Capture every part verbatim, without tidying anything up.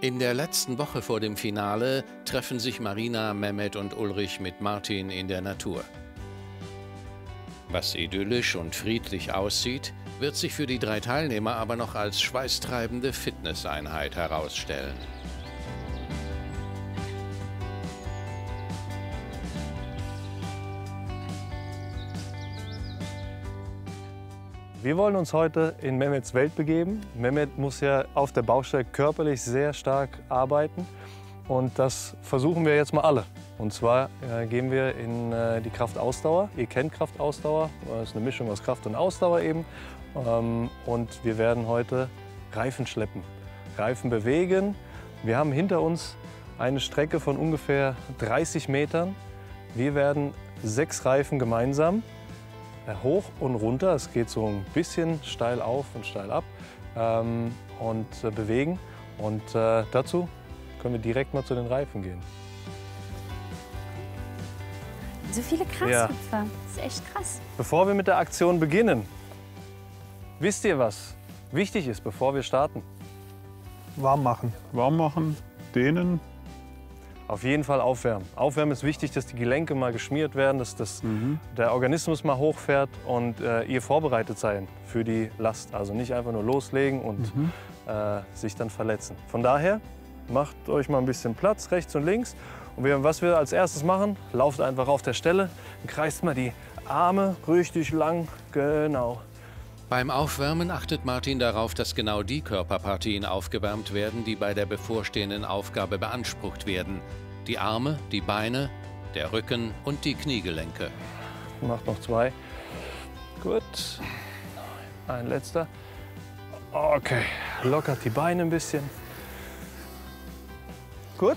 In der letzten Woche vor dem Finale treffen sich Marina, Mehmet und Ulrich mit Martin in der Natur. Was idyllisch und friedlich aussieht, wird sich für die drei Teilnehmer aber noch als schweißtreibende Fitnesseinheit herausstellen. Wir wollen uns heute in Mehmets Welt begeben. Mehmet muss ja auf der Baustelle körperlich sehr stark arbeiten. Und das versuchen wir jetzt mal alle. Und zwar äh, gehen wir in äh, die Kraftausdauer. Ihr kennt Kraftausdauer, das ist eine Mischung aus Kraft und Ausdauer eben. Ähm, und wir werden heute Reifen schleppen, Reifen bewegen. Wir haben hinter uns eine Strecke von ungefähr dreißig Metern. Wir werden sechs Reifen gemeinsam hoch und runter. Es geht so ein bisschen steil auf und steil ab ähm, und äh, bewegen. Und äh, dazu können wir direkt mal zu den Reifen gehen. So viele Grashüpfer, ja. Das ist echt krass. Bevor wir mit der Aktion beginnen, wisst ihr, was wichtig ist, bevor wir starten? Warm machen. Warm machen, dehnen. Auf jeden Fall aufwärmen. Aufwärmen ist wichtig, dass die Gelenke mal geschmiert werden, dass das, mhm. der Organismus mal hochfährt und äh, ihr vorbereitet seid für die Last. Also nicht einfach nur loslegen und mhm. äh, sich dann verletzen. Von daher macht euch mal ein bisschen Platz, rechts und links. Und wir, was wir als erstes machen, lauft einfach auf der Stelle, kreist mal die Arme richtig lang, genau. Beim Aufwärmen achtet Martin darauf, dass genau die Körperpartien aufgewärmt werden, die bei der bevorstehenden Aufgabe beansprucht werden. Die Arme, die Beine, der Rücken und die Kniegelenke. Macht noch zwei. Gut. Ein letzter. Okay. Lockert die Beine ein bisschen. Gut.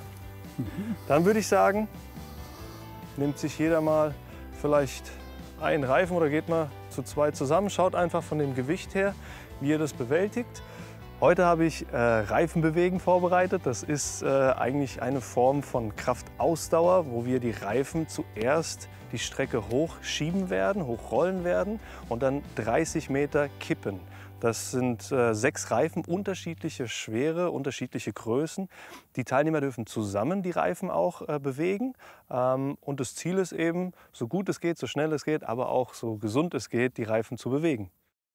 Dann würde ich sagen, nimmt sich jeder mal vielleicht einen Reifen oder geht mal zu zweit zusammen. Schaut einfach von dem Gewicht her, wie ihr das bewältigt. Heute habe ich äh, Reifenbewegen vorbereitet. Das ist äh, eigentlich eine Form von Kraftausdauer, wo wir die Reifen zuerst die Strecke hochschieben werden, hochrollen werden und dann dreißig Meter kippen. Das sind äh, sechs Reifen, unterschiedliche Schwere, unterschiedliche Größen. Die Teilnehmer dürfen zusammen die Reifen auch äh, bewegen. Ähm, und das Ziel ist eben, so gut es geht, so schnell es geht, aber auch so gesund es geht, die Reifen zu bewegen.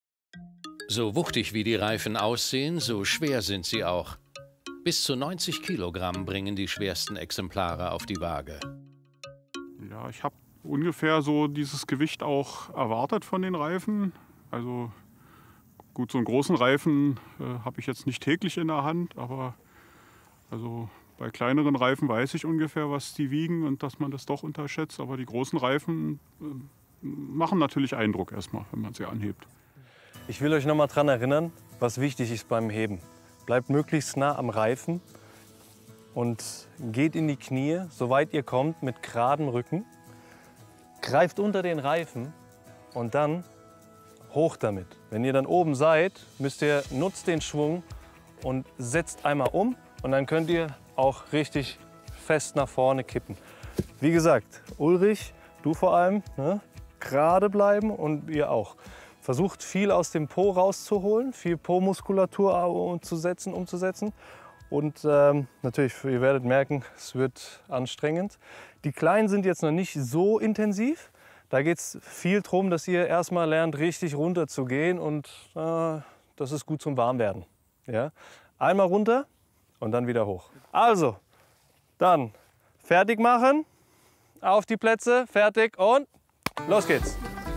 So wuchtig wie die Reifen aussehen, so schwer sind sie auch. Bis zu neunzig Kilogramm bringen die schwersten Exemplare auf die Waage. Ja, ich habe ungefähr so dieses Gewicht auch erwartet von den Reifen. Also gut, so einen großen Reifen äh, habe ich jetzt nicht täglich in der Hand, aber also bei kleineren Reifen weiß ich ungefähr, was die wiegen und dass man das doch unterschätzt. Aber die großen Reifen äh, machen natürlich Eindruck erstmal, wenn man sie anhebt. Ich will euch noch mal daran erinnern, was wichtig ist beim Heben. Bleibt möglichst nah am Reifen und geht in die Knie, soweit ihr kommt, mit geradem Rücken. Greift unter den Reifen und dann hoch damit. Wenn ihr dann oben seid, müsst ihr, nutzt den Schwung und setzt einmal um und dann könnt ihr auch richtig fest nach vorne kippen. Wie gesagt, Ulrich, du vor allem, ne, gerade bleiben und ihr auch. Versucht viel aus dem Po rauszuholen, viel Po-Muskulatur umzusetzen, umzusetzen. Und ähm, natürlich, ihr werdet merken, es wird anstrengend. Die Kleinen sind jetzt noch nicht so intensiv. Da geht es viel darum, dass ihr erstmal lernt, richtig runter zu gehen und äh, das ist gut zum Warmwerden. Ja? Einmal runter und dann wieder hoch. Also, dann fertig machen, auf die Plätze, fertig und los geht's.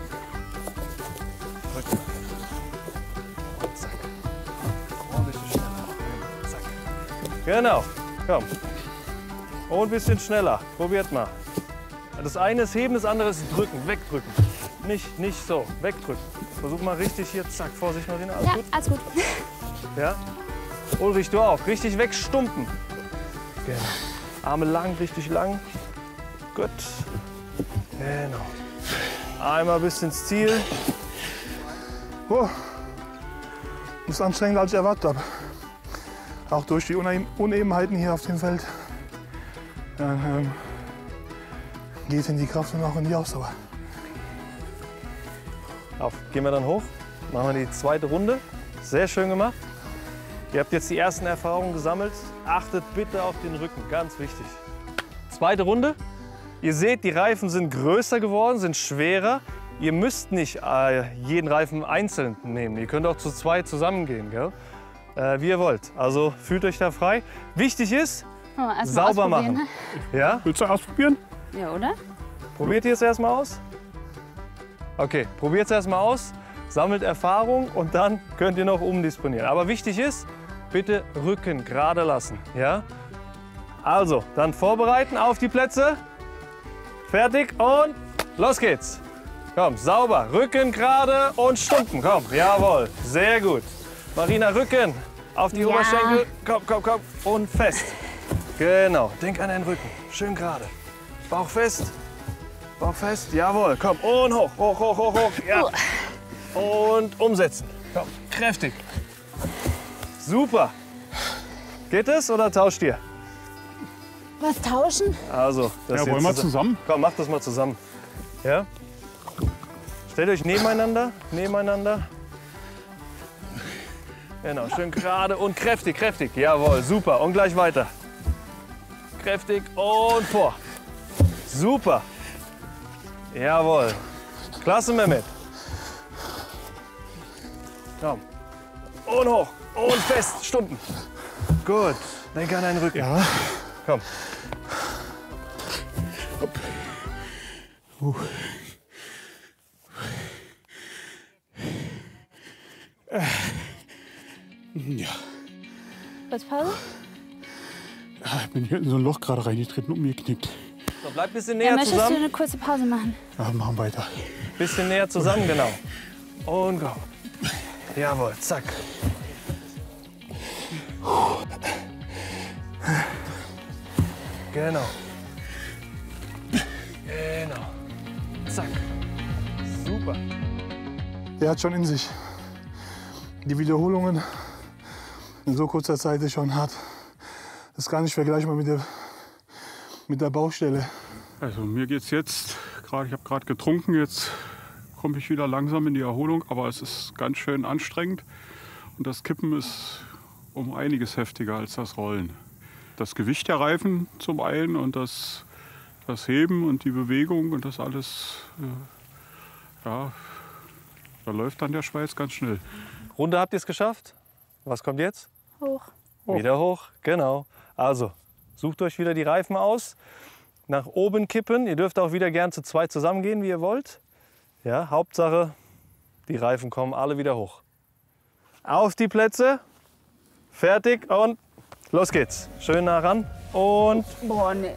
Genau, komm. Und ein bisschen schneller, probiert mal. Das eine ist heben, das andere ist drücken, wegdrücken. Nicht, nicht so, wegdrücken. Versuch mal richtig hier, zack, Vorsicht Marina, alles ja, gut? alles gut. Ja? Ulrich, du auch, richtig wegstumpen. Genau. Arme lang, richtig lang. Gut. Genau. Einmal bis ins Ziel. Oh, das ist anstrengender, als ich erwartet habe. Auch durch die Unebenheiten hier auf dem Feld. Ja, ähm, geht in die Kraft und auch in die Ausdauer. Auf, gehen wir dann hoch, machen wir die zweite Runde. Sehr schön gemacht. Ihr habt jetzt die ersten Erfahrungen gesammelt. Achtet bitte auf den Rücken, ganz wichtig. Zweite Runde. Ihr seht, die Reifen sind größer geworden, sind schwerer. Ihr müsst nicht äh, jeden Reifen einzeln nehmen. Ihr könnt auch zu zweit zusammengehen, gell? Äh, wie ihr wollt. Also fühlt euch da frei. Wichtig ist, Oh, erst mal sauber ausprobieren, machen. Ja? Willst du ausprobieren? Ne? Ja, oder? Probiert ihr es erstmal aus? Okay, probiert es erstmal aus, sammelt Erfahrung und dann könnt ihr noch umdisponieren. Aber wichtig ist, bitte Rücken gerade lassen. Ja? Also, dann vorbereiten auf die Plätze. Fertig und los geht's. Komm, sauber, Rücken gerade und Stumpen. Komm, jawohl, sehr gut. Marina, Rücken auf die Ja. Oberschenkel. Komm, komm, komm und fest. Genau, denk an deinen Rücken. Schön gerade. Bauch fest. Bauch fest, jawohl. Komm, und hoch, hoch, hoch, hoch, hoch. Ja. Und umsetzen. Komm, kräftig. Super. Geht es oder tauscht ihr? Was tauschen? Also, das Ja, jetzt wollen wir zusammen? Komm, macht das mal zusammen. Ja? Stellt euch nebeneinander, nebeneinander. Genau, schön gerade und kräftig, kräftig. Jawohl, super. Und gleich weiter. Kräftig und vor. Super. Jawohl. Klasse, Mehmet. Komm. Und hoch. Und fest. Stunden. Gut. Denk an deinen Rücken. Ja. Komm. Uh. Ja. Was, Pause? Ich bin hier in so ein Loch gerade reingetreten und mir knickt. So, bleib ein bisschen Ja, näher möchtest du zusammen. eine kurze Pause machen? Ja, machen weiter. Bisschen näher zusammen, genau. Und go. Jawohl, zack. Genau. Genau. Zack. Super. Der hat schon in sich. Die Wiederholungen in so kurzer Zeit ist schon hart. Das ist gar nicht vergleichbar mit der, mit der Baustelle. Also mir geht's jetzt, gerade ich habe gerade getrunken, jetzt komme ich wieder langsam in die Erholung, aber es ist ganz schön anstrengend und das Kippen ist um einiges heftiger als das Rollen. Das Gewicht der Reifen zum einen und das, das Heben und die Bewegung und das alles, äh, ja, da läuft dann der Schweiß ganz schnell. Runde habt ihr es geschafft? Was kommt jetzt? Hoch. Hoch. Wieder hoch, genau. Also, sucht euch wieder die Reifen aus. Nach oben kippen. Ihr dürft auch wieder gern zu zweit zusammengehen, wie ihr wollt. Ja, Hauptsache, die Reifen kommen alle wieder hoch. Auf die Plätze. Fertig und los geht's. Schön nah ran. Und Boah, ne.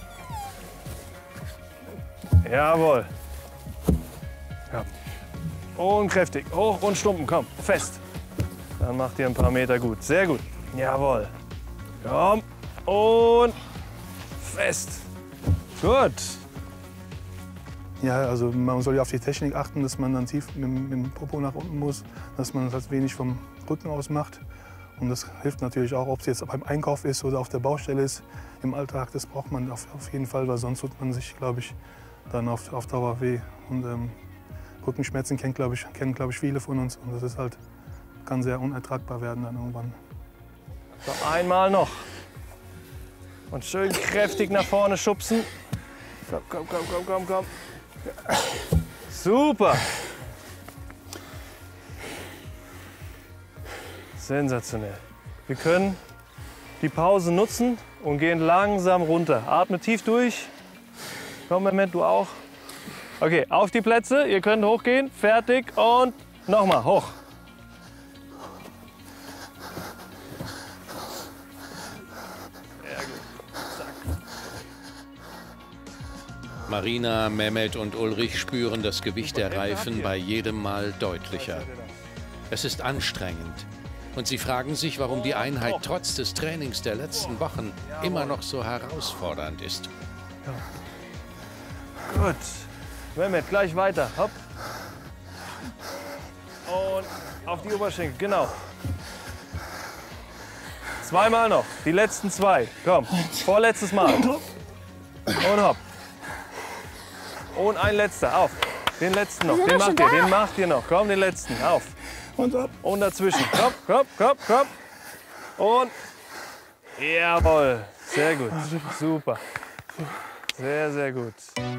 jawohl. Ja. Und kräftig. Hoch und Stumpen. Komm, fest. Dann macht ihr ein paar Meter gut. Sehr gut. Jawohl. Komm. Und fest. Gut. Ja, also man soll ja auf die Technik achten, dass man dann tief mit, mit dem Popo nach unten muss, dass man das wenig vom Rücken aus macht. Und das hilft natürlich auch, ob es jetzt beim Einkauf ist oder auf der Baustelle ist, im Alltag. Das braucht man auf, auf jeden Fall, weil sonst tut man sich, glaube ich, dann auf, auf Dauer weh. Und ähm, Rückenschmerzen kennen, glaube ich, kennen, glaube ich, viele von uns. Und das ist halt, kann sehr unertragbar werden dann irgendwann. So, einmal noch. Und schön kräftig nach vorne schubsen. Komm, komm, komm, komm, komm, komm. Super. Sensationell. Wir können die Pause nutzen und gehen langsam runter. Atme tief durch. Komm, Mehmet, du auch. Okay, auf die Plätze. Ihr könnt hochgehen. Fertig und nochmal hoch. Marina, Mehmet und Ulrich spüren das Gewicht der Reifen bei jedem Mal deutlicher. Es ist anstrengend. Und sie fragen sich, warum die Einheit trotz des Trainings der letzten Wochen immer noch so herausfordernd ist. Gut. Mehmet, gleich weiter. Hopp. Und auf die Oberschenkel, genau. Zweimal noch, die letzten zwei. Komm, vorletztes Mal. Und hopp. Und ein letzter, auf. Den letzten noch, Wir den sind macht schon ihr, da. den macht ihr noch. Komm, den letzten, auf. Und ab. Und dazwischen, komm, komm, komm, komm. Und jawohl, sehr gut, super. Sehr, sehr gut.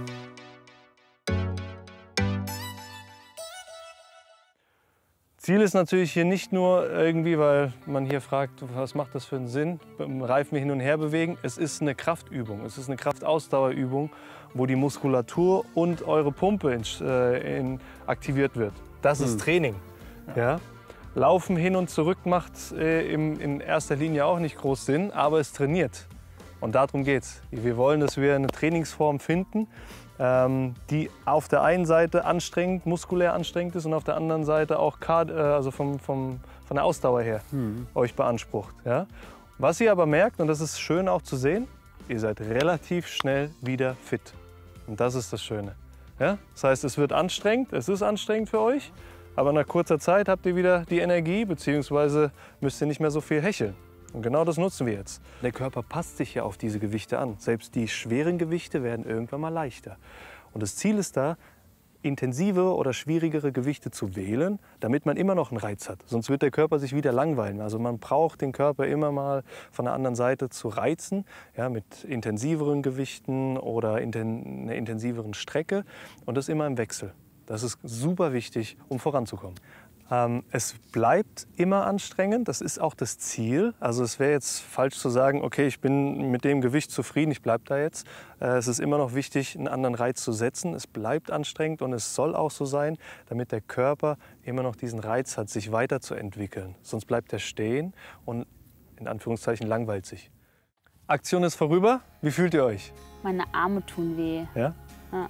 Ziel ist natürlich hier nicht nur irgendwie, weil man hier fragt, was macht das für einen Sinn, Reifen hin und her bewegen. Es ist eine Kraftöbung, es ist eine Kraftausdauerübung, wo die Muskulatur und eure Pumpe in, äh, in aktiviert wird. Das ist Training. Ja. Laufen hin und zurück macht äh, im, in erster Linie auch nicht groß Sinn, aber es trainiert. Und darum geht's. Wir wollen, dass wir eine Trainingsform finden, ähm, die auf der einen Seite anstrengend, muskulär anstrengend ist und auf der anderen Seite auch Kard äh, also vom, vom, von der Ausdauer her mhm. euch beansprucht. Ja? Was ihr aber merkt, und das ist schön auch zu sehen, ihr seid relativ schnell wieder fit. Und das ist das Schöne. Ja? Das heißt, es wird anstrengend, es ist anstrengend für euch, aber nach kurzer Zeit habt ihr wieder die Energie, beziehungsweise müsst ihr nicht mehr so viel hecheln. Und genau das nutzen wir jetzt. Der Körper passt sich ja auf diese Gewichte an. Selbst die schweren Gewichte werden irgendwann mal leichter. Und das Ziel ist da, intensive oder schwierigere Gewichte zu wählen, damit man immer noch einen Reiz hat. Sonst wird der Körper sich wieder langweilen. Also man braucht den Körper immer mal von der anderen Seite zu reizen, ja, mit intensiveren Gewichten oder inten einer intensiveren Strecke. Und das immer im Wechsel. Das ist super wichtig, um voranzukommen. Ähm, es bleibt immer anstrengend, das ist auch das Ziel. Also es wäre jetzt falsch zu sagen, okay, ich bin mit dem Gewicht zufrieden, ich bleibe da jetzt. Äh, es ist immer noch wichtig, einen anderen Reiz zu setzen. Es bleibt anstrengend und es soll auch so sein, damit der Körper immer noch diesen Reiz hat, sich weiterzuentwickeln. Sonst bleibt er stehen und in Anführungszeichen langweilt sich. Aktion ist vorüber. Wie fühlt ihr euch? Meine Arme tun weh. Ja? Ja.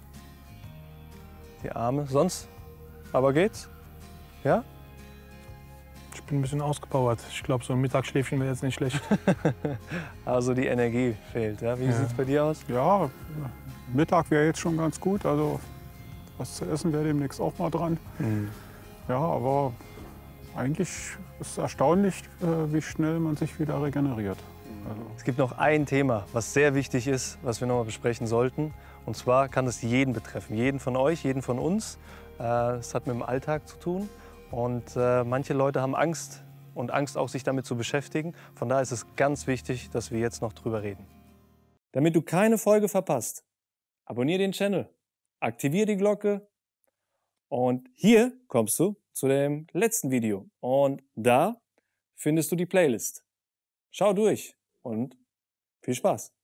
Die Arme, sonst? Aber geht's? Ja? Ich bin ein bisschen ausgepowert. Ich glaube, so ein Mittagsschläfchen wäre jetzt nicht schlecht. Also die Energie fehlt. Ja? Wie ja. sieht es bei dir aus? Ja, Mittag wäre jetzt schon ganz gut. Also was zu essen wäre demnächst auch mal dran. Mhm. Ja, aber eigentlich ist es erstaunlich, wie schnell man sich wieder regeneriert. Also. Es gibt noch ein Thema, was sehr wichtig ist, was wir noch mal besprechen sollten. Und zwar kann es jeden betreffen. Jeden von euch, jeden von uns. Es hat mit dem Alltag zu tun. Und äh, manche Leute haben Angst und Angst auch, sich damit zu beschäftigen. Von daher ist es ganz wichtig, dass wir jetzt noch drüber reden. Damit du keine Folge verpasst, abonniere den Channel, aktiviere die Glocke und hier kommst du zu dem letzten Video. Und da findest du die Playlist. Schau durch und viel Spaß!